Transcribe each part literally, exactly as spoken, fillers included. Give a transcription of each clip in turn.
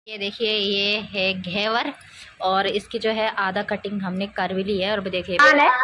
ये देखिए, ये है घेवर और इसकी जो है आधा कटिंग हमने कर भी ली है। और देखिए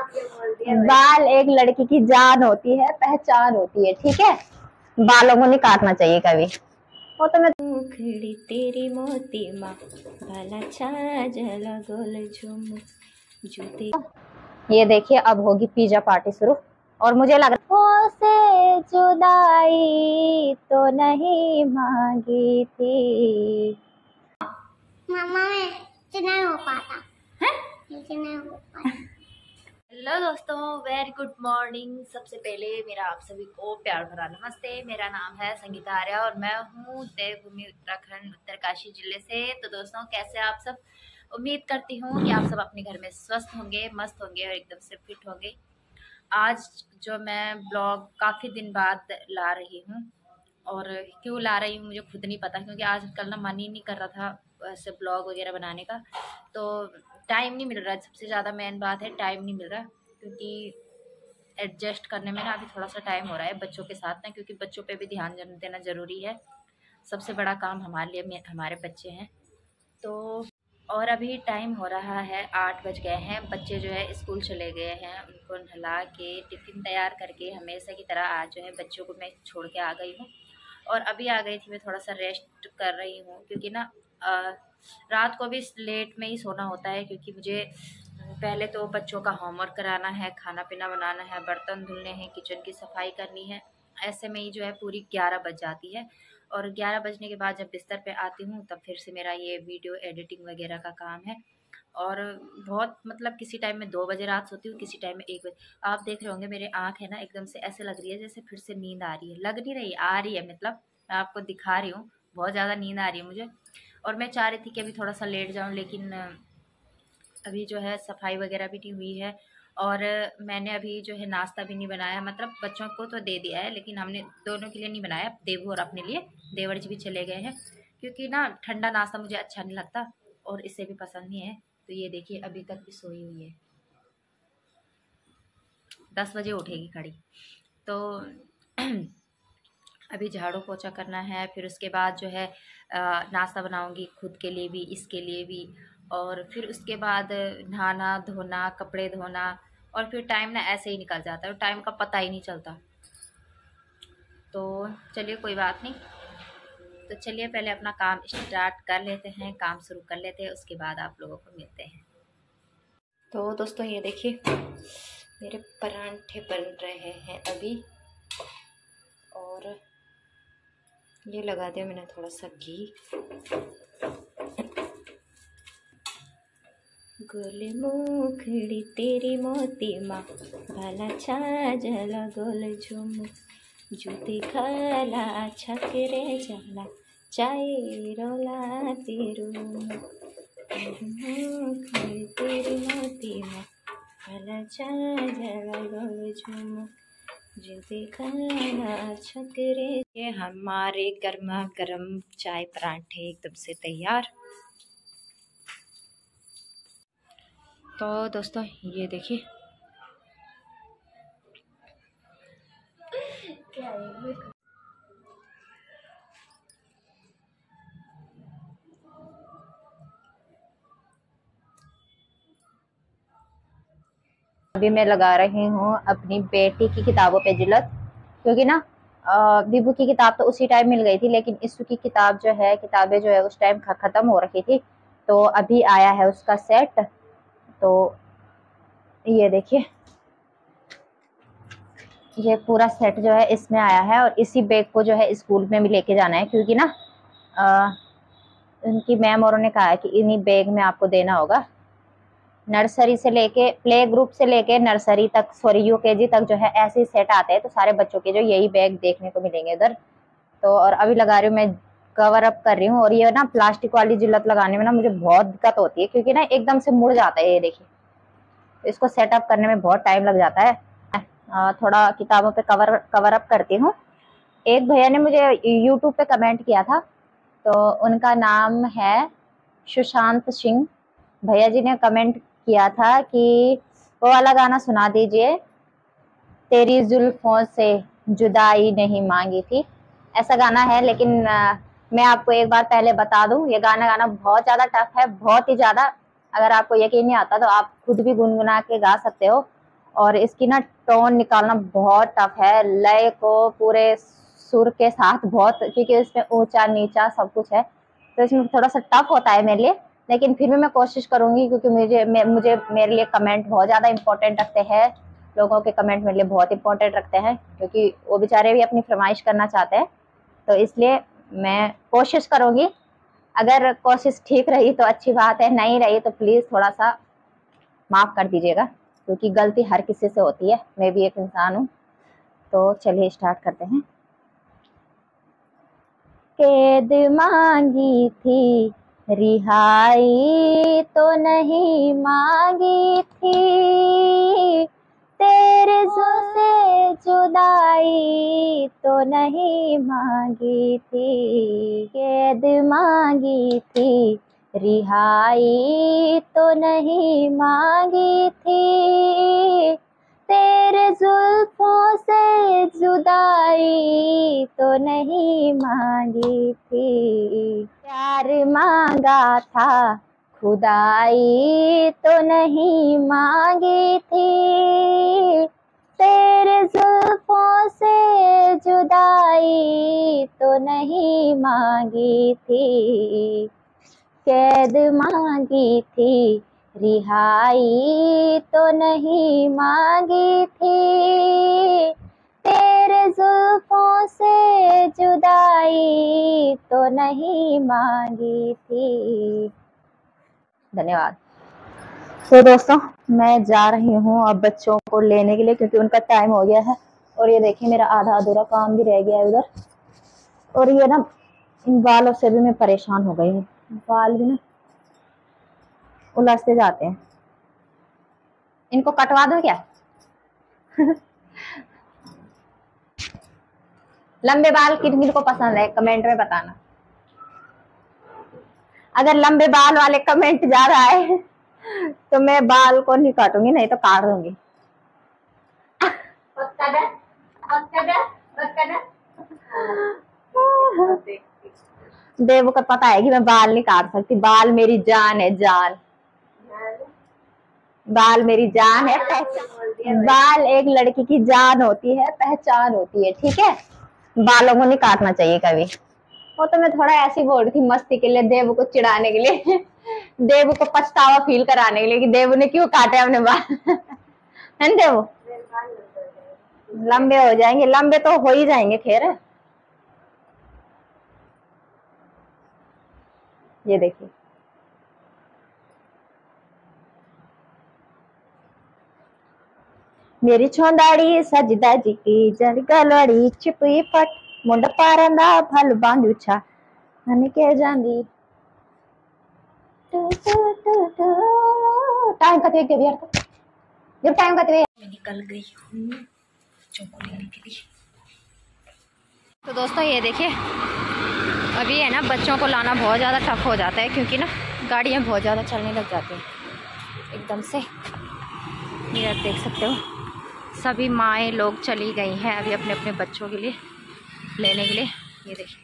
बाल एक लड़की की जान होती है, पहचान होती है, ठीक है। बालों को नहीं काटना चाहिए कभी। वो तो मैं खड़ी तेरी मोती माँ भला छाजला गोल झुम जूते। ये देखिए, अब होगी पिज्जा पार्टी शुरू। और मुझे लग रहा से जुदाई तो नहीं मांगी थी। मामा में नहीं हो पाता है, नहीं हो पाता। हेलो दोस्तों, वेरी गुड मॉर्निंग। सबसे पहले मेरा आप सभी को प्यार भरा नमस्ते। मेरा नाम है संगीता आर्या और मैं हूँ देवभूमि उत्तराखंड उत्तरकाशी जिले से। तो दोस्तों, कैसे आप सब? उम्मीद करती हूँ कि आप सब अपने घर में स्वस्थ होंगे, मस्त होंगे और एकदम से फिट होंगे। आज जो मैं ब्लॉग काफ़ी दिन बाद ला रही हूँ, और क्यों ला रही हूँ मुझे खुद नहीं पता, क्योंकि आज कल ना मन ही नहीं कर रहा था ऐसे ब्लॉग वगैरह बनाने का। तो टाइम नहीं मिल रहा है, सबसे ज़्यादा मेन बात है टाइम नहीं मिल रहा, क्योंकि एडजस्ट करने में ना अभी थोड़ा सा टाइम हो रहा है बच्चों के साथ ना, क्योंकि बच्चों पे भी ध्यान देना ज़रूरी है। सबसे बड़ा काम हमारे लिए हमारे बच्चे हैं। तो और अभी टाइम हो रहा है, आठ बज गए हैं। बच्चे जो है स्कूल चले गए हैं, उनको नहला के टिफ़िन तैयार करके हमेशा की तरह आज जो है बच्चों को मैं छोड़ के आ गई हूँ। और अभी आ गई थी, मैं थोड़ा सा रेस्ट कर रही हूँ, क्योंकि ना आ, रात को भी लेट में ही सोना होता है, क्योंकि मुझे पहले तो बच्चों का होमवर्क कराना है, खाना पीना बनाना है, बर्तन धुलने हैं, किचन की सफाई करनी है। ऐसे में ही जो है पूरी ग्यारह बज जाती है। और ग्यारह बजने के बाद जब बिस्तर पे आती हूँ तब फिर से मेरा ये वीडियो एडिटिंग वगैरह का काम है। और बहुत मतलब किसी टाइम में दो बजे रात सोती हूँ, किसी टाइम में एक बजे। आप देख रहे होंगे मेरे आँख है ना एकदम से ऐसे लग रही है जैसे फिर से नींद आ रही है। लग नहीं रही, आ रही है, मतलब मैं आपको दिखा रही हूँ, बहुत ज़्यादा नींद आ रही है मुझे। और मैं चाह रही थी कि अभी थोड़ा सा लेट जाऊँ, लेकिन अभी जो है सफाई वगैरह भी नहीं हुई है। और मैंने अभी जो है नाश्ता भी नहीं बनाया, मतलब बच्चों को तो दे दिया है लेकिन हमने दोनों के लिए नहीं बनाया, देवू और अपने लिए। देवर जी भी चले गए हैं, क्योंकि ना ठंडा नाश्ता मुझे अच्छा नहीं लगता और इसे भी पसंद नहीं है। तो ये देखिए अभी तक भी सोई हुई है, दस बजे उठेगी खड़ी। तो अभी झाड़ू पोछा करना है, फिर उसके बाद जो है नाश्ता बनाऊंगी खुद के लिए भी, इसके लिए भी। और फिर उसके बाद नहाना धोना, कपड़े धोना, और फिर टाइम ना ऐसे ही निकल जाता है और टाइम का पता ही नहीं चलता। तो चलिए कोई बात नहीं, तो चलिए पहले अपना काम स्टार्ट कर लेते हैं, काम शुरू कर लेते हैं, उसके बाद आप लोगों को मिलते हैं। तो दोस्तों ये देखिए मेरे परांठे बन रहे हैं अभी, और ये लगा दिया मैंने थोड़ा सा घी। गोल मुखड़ी तेरी मोती माँ भला छाजला गोल झुम जूती खाला छकरे जाला चाय रोला तेरू। मुखड़ी तेरी मोती माँ भला छाजला गोल झुम जूती खाला छकरे। ये हमारे गर्मा गर्म चाय परांठे एकदम से तैयार। तो दोस्तों ये देखिए अभी मैं लगा रही हूँ अपनी बेटी की किताबों पे जिलत, क्योंकि ना विभू की किताब तो उसी टाइम मिल गई थी, लेकिन इसु की किताब जो है, किताबें जो है उस टाइम खत्म हो रखी थी। तो अभी आया है उसका सेट। तो ये देखिए, ये पूरा सेट जो है इसमें आया है, और इसी बैग को जो है स्कूल में भी लेके जाना है, क्योंकि ना आ, उनकी मैम औरों ने कहा है कि इन्हीं बैग में आपको देना होगा। नर्सरी से लेके प्ले ग्रुप से लेके नर्सरी तक, सॉरी यूकेजी तक जो है ऐसे ही सेट आते हैं। तो सारे बच्चों के जो यही बैग देखने को मिलेंगे इधर। तो और अभी लगा रही हूँ मैं, कवर अप कर रही हूँ। और ये ना प्लास्टिक वाली जिल्लत लगाने में ना मुझे बहुत दिक्कत होती है, क्योंकि ना एकदम से मुड़ जाता है। ये देखिए, इसको सेटअप करने में बहुत टाइम लग जाता है। थोड़ा किताबों पे कवर कवर अप करती हूँ। एक भैया ने मुझे यूट्यूब पे कमेंट किया था, तो उनका नाम है सुशांत सिंह। भैया जी ने कमेंट किया था कि वो वाला गाना सुना दीजिए, तेरी जुल्फों से जुदाई नहीं मांगी थी। ऐसा गाना है, लेकिन मैं आपको एक बार पहले बता दूं, ये गाना गाना बहुत ज्यादा टफ है, बहुत ही ज्यादा। अगर आपको यकीन नहीं आता तो आप खुद भी गुनगुना के गा सकते हो। और इसकी ना टोन निकालना बहुत टफ है, लय को पूरे सुर के साथ बहुत, क्योंकि इसमें ऊंचा नीचा सब कुछ है, तो इसमें थोड़ा सा टफ होता है मेरे लिए। लेकिन फिर भी मैं कोशिश करूंगी, क्योंकि मुझे मुझे मेरे लिए कमेंट बहुत ज्यादा इंपॉर्टेंट रखते हैं। लोगों के कमेंट मेरे लिए बहुत इंपॉर्टेंट रखते हैं, क्योंकि वो बेचारे भी अपनी फरमाइश करना चाहते हैं। तो इसलिए मैं कोशिश करूंगी। अगर कोशिश ठीक रही तो अच्छी बात है, नहीं रही तो प्लीज थोड़ा सा माफ कर दीजिएगा, क्योंकि गलती हर किसी से होती है, मैं भी एक इंसान हूँ। तो चलिए स्टार्ट करते हैं। कैद मांगी थी रिहाई तो नहीं मांगी थी, तेरे से जुदाई तो नहीं मांगी थी। कैद मांगी थी रिहाई तो नहीं मांगी थी, तेरे जुल्फों से जुदाई तो नहीं मांगी थी। प्यार मांगा था खुदाई तो नहीं मांगी थी, तेरे जुल्फों से जुदाई तो नहीं मांगी थी। कैद मांगी थी रिहाई तो नहीं मांगी थी, तेरे जुल्फों से जुदाई तो नहीं मांगी थी। धन्यवाद। तो दोस्तों मैं जा रही हूँ अब बच्चों को लेने के लिए, क्योंकि उनका टाइम हो गया है। और ये देखिए मेरा आधा अधूरा काम भी रह गया है उधर। और ये ना इन बालों से भी मैं परेशान हो गई हूँ, बाल भी ना उलझते जाते हैं। इनको कटवा दो क्या? लंबे बाल किन किन को पसंद है कमेंट में बताना। अगर लंबे बाल वाले कमेंट जा रहा है तो मैं बाल को नहीं काटूंगी, नहीं तो काट दूंगी। देवो को पता है कि मैं बाल नहीं काट सकती, बाल मेरी जान है, जान। बाल मेरी जान है, पहचान। बाल एक लड़की की जान होती है, पहचान होती है, ठीक है। बालों को नहीं काटना चाहिए कभी। वो तो मैं थोड़ा ऐसी बोल रही थी मस्ती के लिए, देव को चिढ़ाने के लिए, देव को पछतावा फील कराने के लिए कि देव ने क्यों काटे अपने बाल। है ना देव? लंबे हो जाएंगे, लंबे तो हो ही जाएंगे खैर। ये देखिए मेरी छोंदाड़ी सजदा जी की जड़ गलड़ी छिपी फट, मुंड पारंदा भल बांधू छा हन के जांदी। टाइम का देख यार, तो जब टाइम का मैं निकल गई हूँ बच्चों को लेने के लिए। तो दोस्तों ये देखिए अभी है ना बच्चों को लाना बहुत ज़्यादा टफ हो जाता है, क्योंकि ना गाड़ियाँ बहुत ज़्यादा चलने लग जाती हैं एकदम से। ये आप देख सकते हो सभी माएँ लोग चली गई हैं अभी अपने अपने बच्चों के लिए लेने के लिए। ये देखिए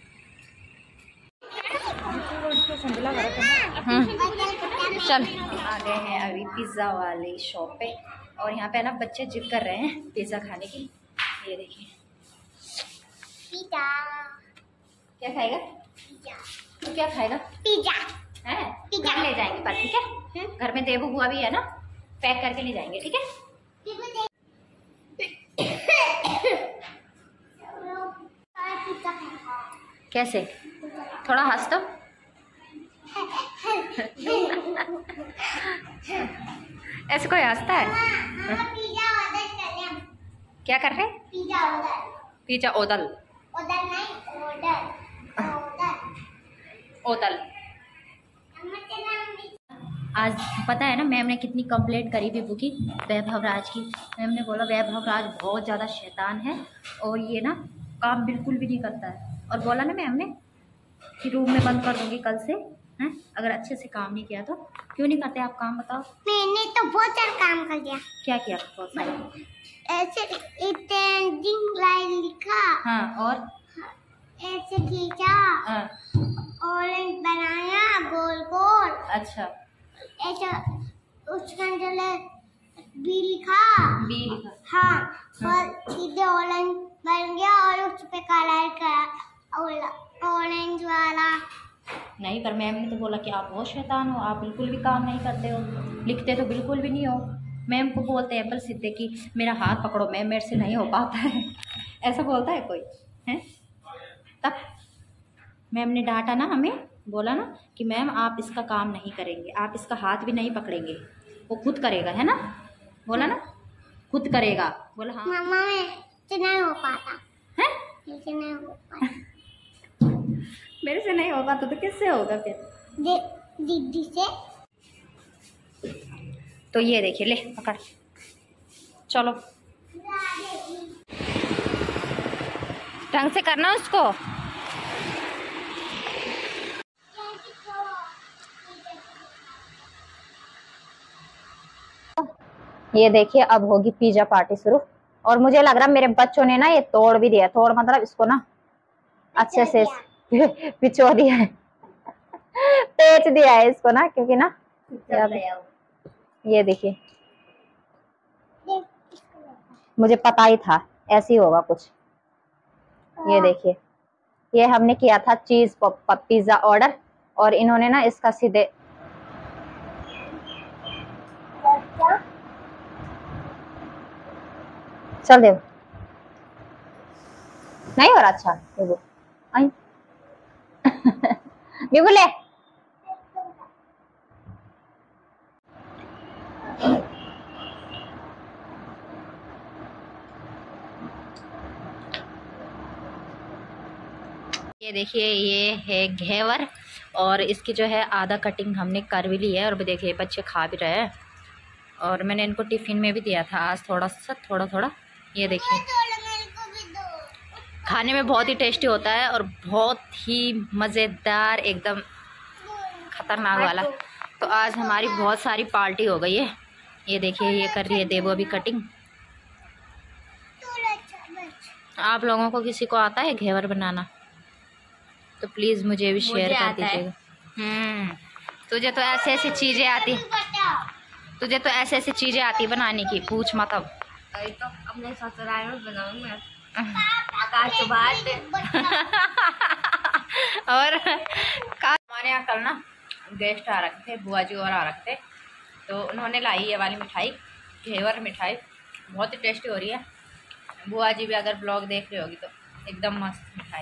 चल आ गए हैं अभी पिज़्ज़ा वाली शॉप पे, और यहाँ पे ना बच्चे जिद कर रहे हैं पिज़्ज़ा खाने की। ये देखिए पिज़्ज़ा। क्या खाएगा? पिज़्ज़ा। तू क्या खाएगा? पिज़्ज़ा है पिज़्ज़ा ले जाएंगे पर, ठीक है। घर में देवू बुआ भी है ना, पैक करके ले जाएंगे, ठीक है। कैसे? थोड़ा हंस तो। ऐसे कोई हंसता है? पिज़्ज़ा ऑर्डर करें। क्या कर रहे? Pizza order. पिज़्ज़ा ओदल। ऑर्डर नहीं ऑर्डर। ऑर्डर। ओदल। आज पता है ना मैम ने कितनी कंप्लेंट करी विभू की, वैभव राज की। मैम ने बोला वैभव राज बहुत ज़्यादा शैतान है और ये ना काम बिल्कुल भी नहीं करता है। और बोला ना मैम ने कि रूम में बंद कर दूंगी कल से, हैं? अगर अच्छे से काम नहीं किया तो। क्यों नहीं करते आप काम, बताओ। मैंने तो बहुत सारा काम कर दिया। क्या किया? बहुत सारा। ऐसे ट्रेंडिंग लाइन लिखा। हाँ और ऐसे खींचा, हाँ। ऑरेंज बनाया गोल गोल। अच्छा। ऐसा उसके अंदर बी लिखा। बी लिखा। हाँ, और सीधे ऑरेंज बन गया और उस पे कलर करा ऑरेंज वाला। नहीं, पर मैम ने तो बोला कि आप बहुत शैतान हो, आप बिल्कुल भी काम नहीं करते हो, लिखते तो बिल्कुल भी नहीं हो। मैम को बोलते हैं बल सीधे कि मेरा हाथ पकड़ो मैम, मेरे से नहीं हो पाता है। ऐसा बोलता है कोई है? तब मैम ने डांटा ना हमें, बोला ना कि मैम आप इसका काम नहीं करेंगे, आप इसका हाथ भी नहीं पकड़ेंगे, वो खुद करेगा, है ना? बोला ना खुद करेगा। बोला हाँ मम्मा में से नहीं हो पाता है, से नहीं हो पाता। मेरे से नहीं हो पाता तो किससे होगा फिर? दीदी से। तो ये देखिए, ले पकड़, चलो ढंग से करना उसको। ये देखिए अब होगी पिज्जा पार्टी शुरू, और मुझे लग रहा है मेरे बच्चों ने ना ये तोड़ भी दिया, तोड़ मतलब इसको ना अच्छे से पिचो दिया है, पेच दिया है इसको ना, क्योंकि ना ये देखिए मुझे पता ही था ऐसे ही होगा कुछ। ये देखिए, ये हमने किया था चीज पिज्जा ऑर्डर, और इन्होंने ना इसका सीधे चल दे, नहीं हो रहा अच्छा बिगू आई बिगू ले। ये देखिए, ये है घेवर, और इसकी जो है आधा कटिंग हमने कर भी ली है, और भी देखिए बच्चे खा भी रहे हैं, और मैंने इनको टिफिन में भी दिया था आज थोड़ा सा थोड़ा थोड़ा। ये देखिए खाने में बहुत ही टेस्टी होता है और बहुत ही मज़ेदार, एकदम खतरनाक वाला। तो आज हमारी बहुत सारी पार्टी हो गई है। ये देखिए, ये कर रही है देवो अभी कटिंग। आप लोगों को किसी को आता है घेवर बनाना तो प्लीज़ मुझे भी शेयर कर दीजिएगा। हम्म तुझे तो ऐसे ऐसी चीज़ें आती तुझे तो ऐसे ऐसी चीज़ें आती बनाने की, पूछ मत। अब तो अपने ससुराल में बनाऊंगा आकाश तो बात और हमारे यहाँ कल ना गेस्ट आ रखे थे, बुआ जी और आ रखे थे, तो उन्होंने लाई ये वाली मिठाई, घेवर मिठाई, बहुत ही टेस्टी हो रही है। बुआ जी भी अगर ब्लॉग देख रही होगी तो एकदम मस्त मिठाई।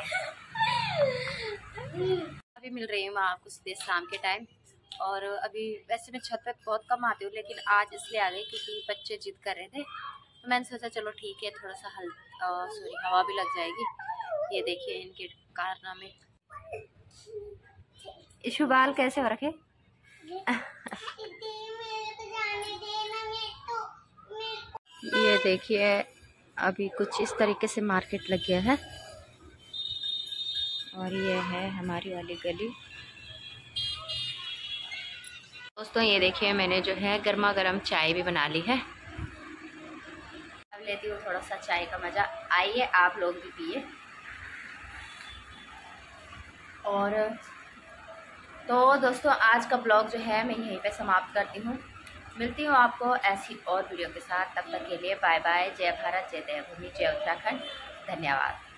अभी मिल रही हूँ मैं आपको सीधे शाम के टाइम, और अभी वैसे मैं छत पे बहुत कम आती हूँ, लेकिन आज इसलिए आ गई क्योंकि बच्चे जिद कर रहे थे, तो मैंने सोचा चलो ठीक है, थोड़ा सा हल सॉरी हवा भी लग जाएगी। ये देखिए इनके कारनामे। इशू बाल कैसे हो रखे? ये देखिए अभी कुछ इस तरीके से मार्केट लग गया है, और ये है हमारी वाली गली। दोस्तों ये देखिए मैंने जो है गर्मा गर्म चाय भी बना ली है, अब लेती हूँ थोड़ा सा चाय का मज़ा। आइए आप लोग भी पिए। और तो दोस्तों आज का ब्लॉग जो है मैं यहीं पे समाप्त करती हूँ। मिलती हूँ आपको ऐसी और वीडियो के साथ, तब तक के लिए बाय बाय। जय भारत, जय देवभूमि, जय उत्तराखंड, धन्यवाद।